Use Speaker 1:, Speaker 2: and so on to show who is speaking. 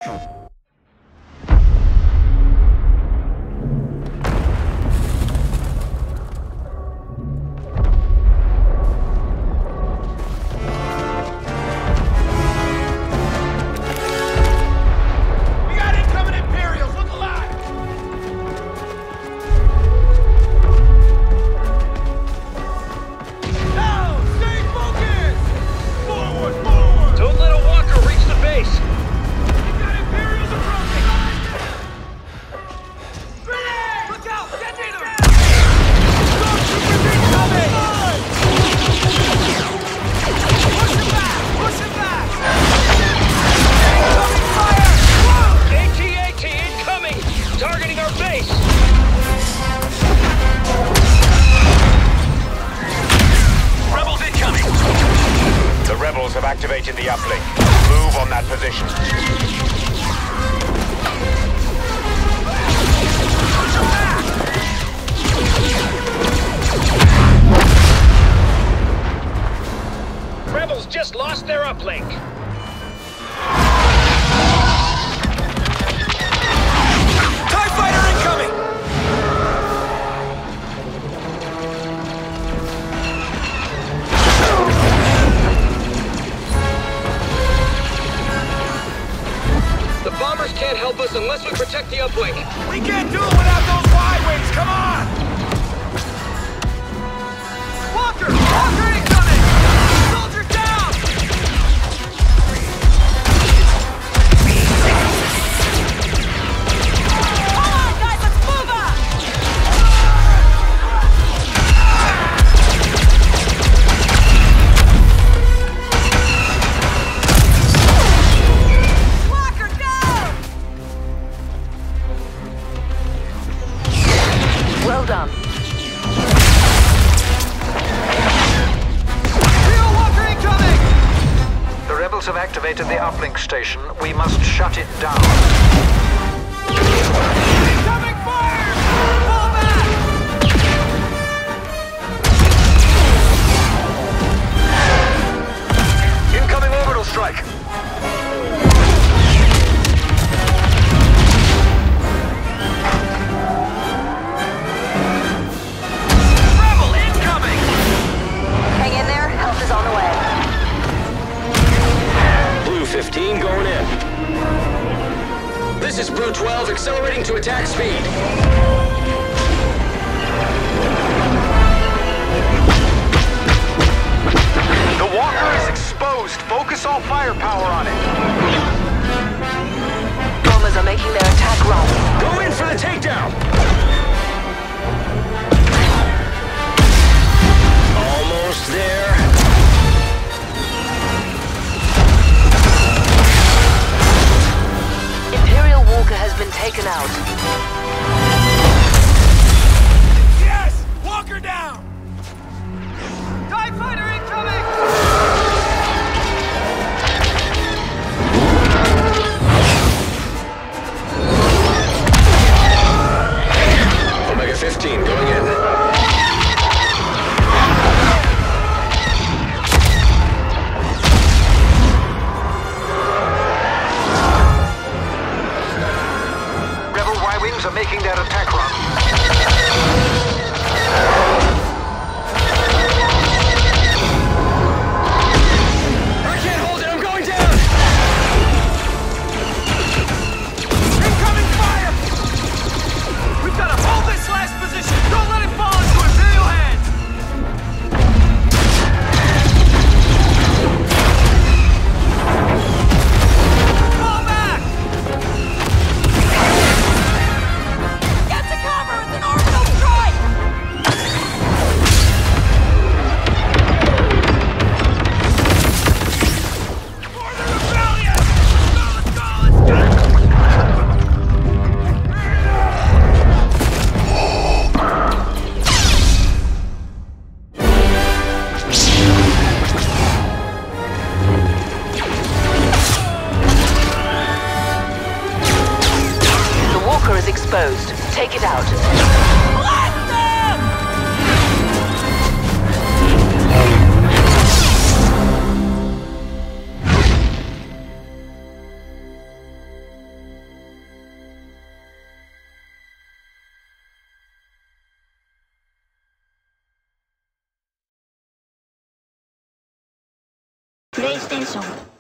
Speaker 1: Activated the uplink. Move on that position.
Speaker 2: Rebels just lost their uplink.
Speaker 3: TIE fighter incoming!
Speaker 2: Bombers can't help us unless we protect the uplink.
Speaker 3: We can't do it without those Y-wings, come on! Walker! Walker incoming! Soldiers down! Come on, guys, let's move up!
Speaker 4: Well done.
Speaker 3: Real Walker incoming!
Speaker 5: The rebels have activated the uplink station. We must shut it down.
Speaker 3: Incoming fire! Fall back!
Speaker 5: Incoming orbital strike.
Speaker 4: Hang in there, help is on the way.
Speaker 2: Blue 15 going in. This is Blue 12 accelerating to attack speed.
Speaker 5: The Walker is exposed. Focus all firepower on it.
Speaker 4: Bombers are making their attack run.
Speaker 2: Go in for the takedown. Almost there.
Speaker 4: Imperial Walker has been taken out.
Speaker 3: Yes! Walker down! TIE fighter incoming!
Speaker 2: Omega 15 going in.
Speaker 5: Are making their attack run.
Speaker 2: I can't hold it, I'm going down!
Speaker 3: Incoming fire! We've got to hold this last position! Don't let it fall into Imperial hands! Fall back! Get to cover! It's an orbital strike! For the rebellion! Let's go, let's go, let's go!
Speaker 4: The Walker is exposed. Take it out.
Speaker 3: Blast them!
Speaker 6: プレイステーション